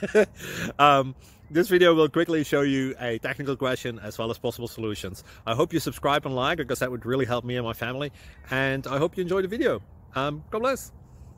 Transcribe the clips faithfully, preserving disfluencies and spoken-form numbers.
um, this video will quickly show you a technical question as well as possible solutions. I hope you subscribe and like, because that would really help me and my family. And I hope you enjoy the video. Um, God bless.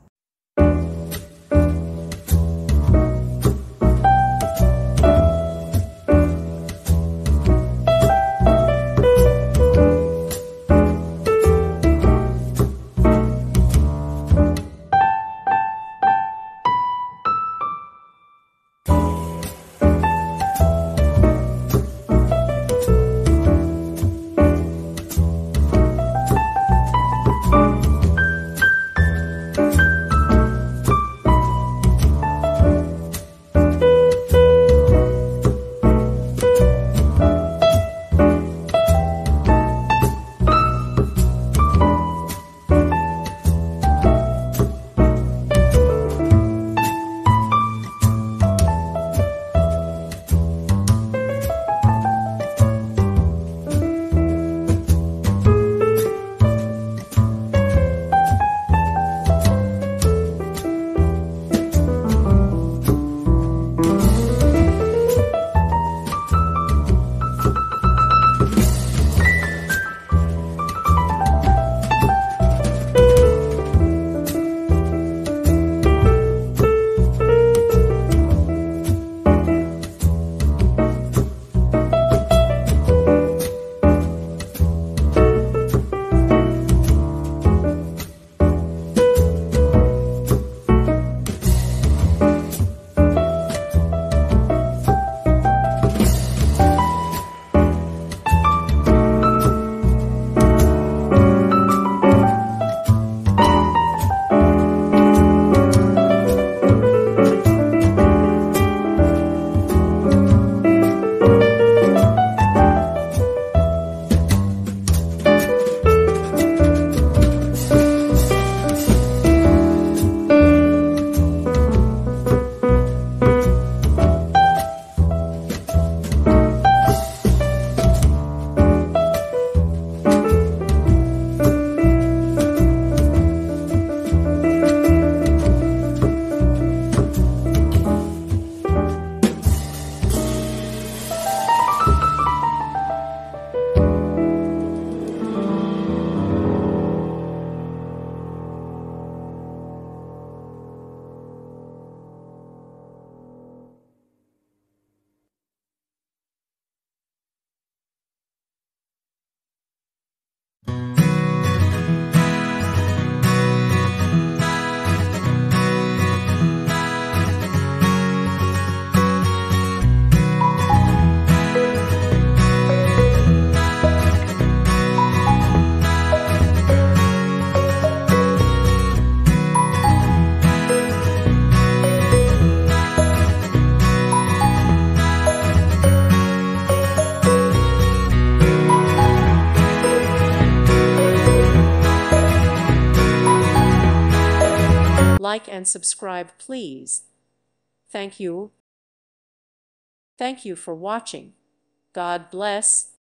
Like and subscribe, please. Thank you. Thank you for watching. God bless.